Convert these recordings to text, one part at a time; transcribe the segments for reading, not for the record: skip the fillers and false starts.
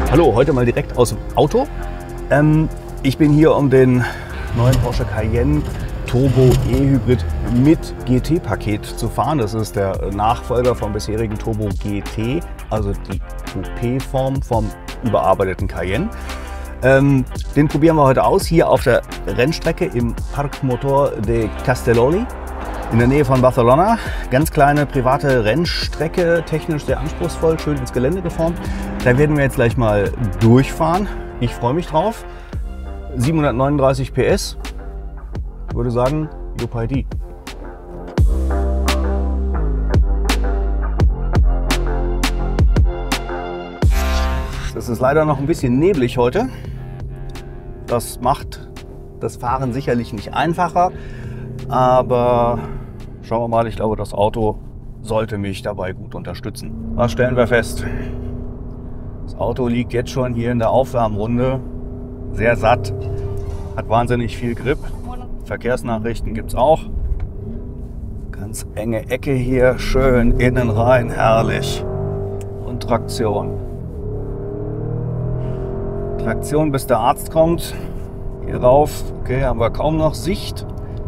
Hallo, heute mal direkt aus dem Auto. Ich bin hier, um den neuen Porsche Cayenne Turbo E-Hybrid mit GT-Paket zu fahren. Das ist der Nachfolger vom bisherigen Turbo GT, also die Coupé-Form vom überarbeiteten Cayenne. Den probieren wir heute aus, hier auf der Rennstrecke im Parc Motor de Castelloli in der Nähe von Barcelona. Ganz kleine private Rennstrecke, technisch sehr anspruchsvoll, schön ins Gelände geformt. Da werden wir jetzt gleich mal durchfahren. Ich freue mich drauf. 739 PS. Ich würde sagen, Juppie. Es ist leider noch ein bisschen neblig heute. Das macht das Fahren sicherlich nicht einfacher, aber schauen wir mal, ich glaube, das Auto sollte mich dabei gut unterstützen. Was stellen wir fest? Das Auto liegt jetzt schon hier in der Aufwärmrunde sehr satt, hat wahnsinnig viel Grip. Verkehrsnachrichten gibt es auch. Ganz enge Ecke hier, schön innen rein, herrlich. Und Traktion. Traktion, bis der Arzt kommt. Hier rauf, okay, haben wir kaum noch Sicht.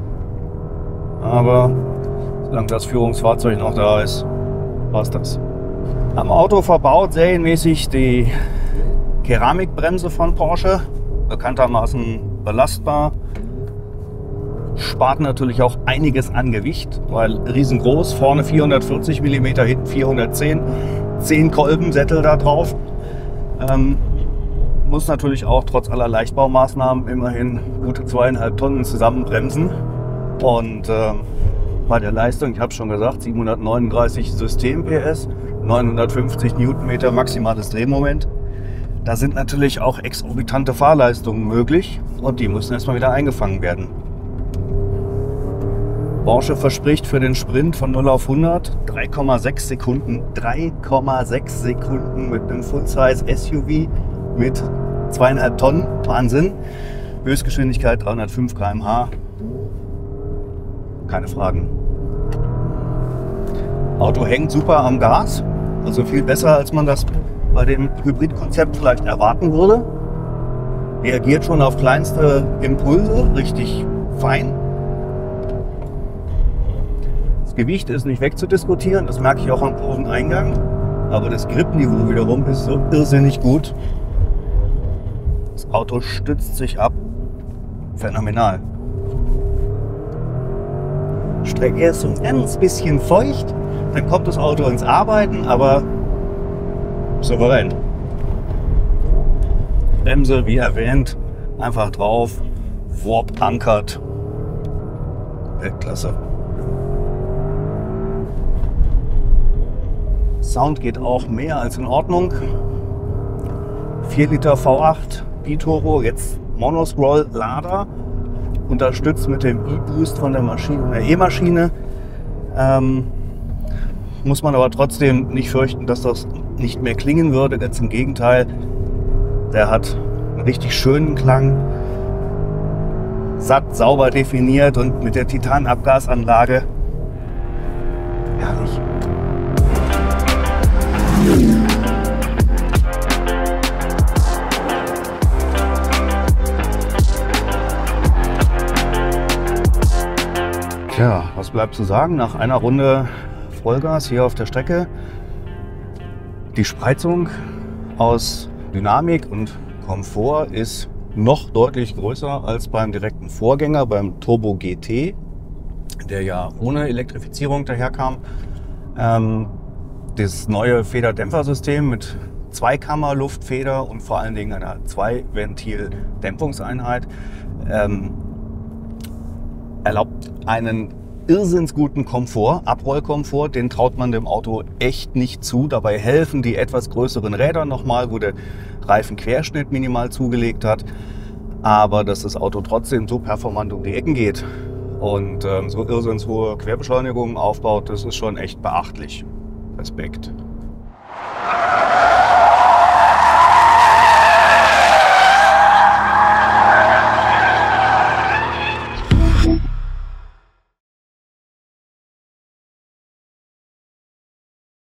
Aber solange das Führungsfahrzeug noch da ist, passt das. Am Auto verbaut serienmäßig die Keramikbremse von Porsche. Bekanntermaßen belastbar. Spart natürlich auch einiges an Gewicht, weil riesengroß. Vorne 440 mm, hinten 410. 10 Kolbensättel da drauf. Muss natürlich auch trotz aller Leichtbaumaßnahmen immerhin gute 2,5 Tonnen zusammenbremsen. Und bei der Leistung, ich habe schon gesagt, 739 System-PS, 950 Newtonmeter maximales Drehmoment. Da sind natürlich auch exorbitante Fahrleistungen möglich und die müssen erstmal wieder eingefangen werden. Porsche verspricht für den Sprint von 0 auf 100 3,6 Sekunden. 3,6 Sekunden mit einem Full-Size SUV mit 2,5 Tonnen. Wahnsinn. Höchstgeschwindigkeit 305 km/h. Keine Fragen. Auto hängt super am Gas. Also viel besser, als man das bei dem Hybridkonzept vielleicht erwarten würde. Reagiert schon auf kleinste Impulse. Richtig fein. Das Gewicht ist nicht wegzudiskutieren. Das merke ich auch am Kurveneingang. Aber das Gripniveau wiederum ist so irrsinnig gut. Das Auto stützt sich ab. Phänomenal. Strecke ist so ein ganz bisschen feucht. Dann kommt das Auto ins Arbeiten, aber souverän. Bremse, wie erwähnt, einfach drauf. Warp ankert. Weltklasse. Sound geht auch mehr als in Ordnung. 4 Liter V8 Biturbo, jetzt Monoscroll-Lader, unterstützt mit dem E-Boost von der Maschine, der E-Maschine. Muss man aber trotzdem nicht fürchten, dass das nicht mehr klingen würde. Ganz im Gegenteil, der hat einen richtig schönen Klang, satt, sauber definiert und mit der Titanabgasanlage herrlich. Tja, was bleibt zu sagen nach einer Runde Vollgas hier auf der Strecke? Die Spreizung aus Dynamik und Komfort ist noch deutlich größer als beim direkten Vorgänger, beim Turbo GT, der ja ohne Elektrifizierung daherkam. Das neue Federdämpfersystem mit Zweikammer-Luftfeder und vor allen Dingen einer Zwei-Ventil-Dämpfungseinheit erlaubt einen irrsinnsguten Komfort, Abrollkomfort, den traut man dem Auto echt nicht zu. Dabei helfen die etwas größeren Räder nochmal, wo der Reifenquerschnitt minimal zugelegt hat. Aber dass das Auto trotzdem so performant um die Ecken geht und so irrsinnshohe Querbeschleunigungen aufbaut, das ist schon echt beachtlich. Respekt.